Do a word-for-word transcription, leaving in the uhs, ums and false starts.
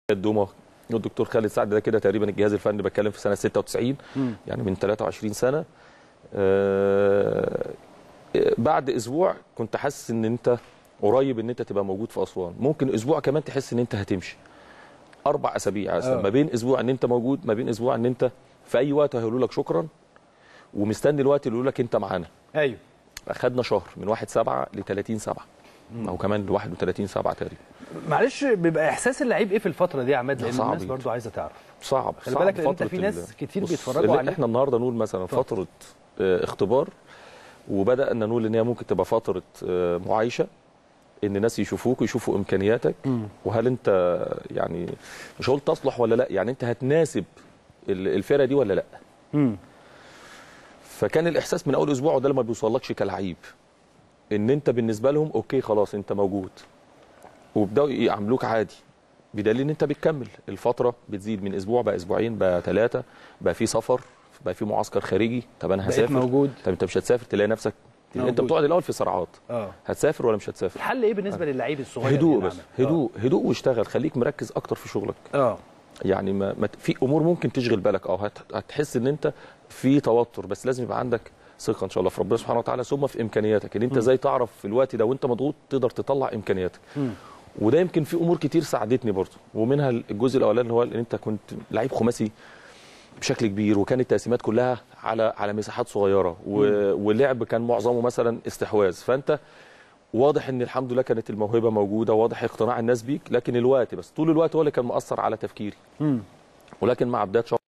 الدومه والدكتور خالد سعد ده كده تقريبا الجهاز الفني، بتكلم في سنه ستة وتسعين مم. يعني من ثلاثة وعشرين سنه. آه بعد اسبوع كنت حاسس ان انت قريب ان انت تبقى موجود في اسوان، ممكن اسبوع كمان تحس ان انت هتمشي. اربع اسابيع اصلا ما بين اسبوع ان انت موجود، ما بين اسبوع ان انت في اي وقت هيقولوا لك شكرا ومستني الوقت اللي يقولوا لك انت معانا. ايوه اخدنا شهر من واحد سبعة ل ثلاثين سبعة او كمان ل واحد وثلاثين سبعة تقريبا. معلش بيبقى احساس اللعيب ايه في الفتره دي يا عماد؟ لان الناس برضو عايزه تعرف. صعب خلي بالك انت في ناس كتير بيتفرجوا عليك. احنا النهارده نقول مثلا فتره اه اختبار، وبدانا نقول ان هي ممكن تبقى فتره اه معايشه، ان الناس يشوفوك ويشوفوا امكانياتك م. وهل انت يعني مش هقول تصلح ولا لا، يعني انت هتناسب الفرقه دي ولا لا. م. فكان الاحساس من اول اسبوع، وده لما بيوصلكش كلعيب، ان انت بالنسبه لهم اوكي خلاص انت موجود، وبداوا يعاملوك عادي، بدليل ان انت بتكمل الفتره، بتزيد من اسبوع بقى اسبوعين بقى ثلاثه، بقى في سفر، بقى في معسكر خارجي. طب انا هسافر موجود. طب انت مش هتسافر، تلاقي نفسك موجود. انت بتقعد الاول في صراعات اه هتسافر ولا مش هتسافر. الحل ايه بالنسبه آه. للعيب الصغير؟ هدوء بس، هدوء آه. هدوء واشتغل، خليك مركز اكتر في شغلك. اه يعني ما, ما في امور ممكن تشغل بالك او هتحس ان انت في توتر، بس لازم يبقى عندك ثقه ان شاء الله في ربنا سبحانه وتعالى، ثم في امكانياتك، ان انت ازاي تعرف في الوقت ده وانت مضغوط تقدر تطلع امكانياتك. م. وده يمكن في امور كتير ساعدتني برضه، ومنها الجزء الاولاني هو ان انت كنت لعيب خماسي بشكل كبير، وكانت التقسيمات كلها على على مساحات صغيره، واللعب كان معظمه مثلا استحواذ، فانت واضح ان الحمد لله كانت الموهبه موجوده، واضح اقتناع الناس بيك، لكن الوقت بس طول الوقت هو اللي كان مؤثر على تفكيري. م. ولكن مع بدايه